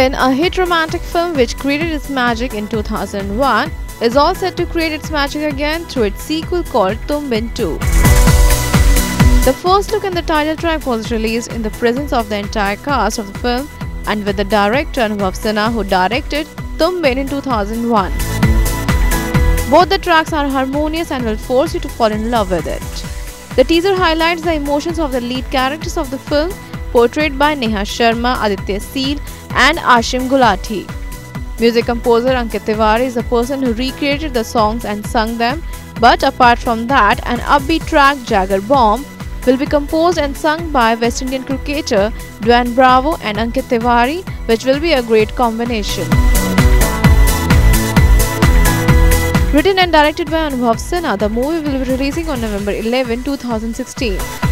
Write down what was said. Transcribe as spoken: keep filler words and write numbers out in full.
Then a hit romantic film which created its magic in two thousand one is all set to create its magic again through its sequel called Tum Bin two. The first look and the title track was released in the presence of the entire cast of the film and with the director Anubhav Sinha, who directed Tum Bin in two thousand one. Both the tracks are harmonious and will force you to fall in love with it. The teaser highlights the emotions of the lead characters of the film, portrayed by Neha Sharma, Aditya Seal and Ashim Gulati. Music composer Ankit Tiwari is the person who recreated the songs and sung them, but apart from that, an upbeat track, Jagger Bomb, will be composed and sung by West Indian cricketer Dwayne Bravo and Ankit Tiwari, which will be a great combination. Written and directed by Anubhav Sinha, the movie will be releasing on November eleventh, two thousand sixteen.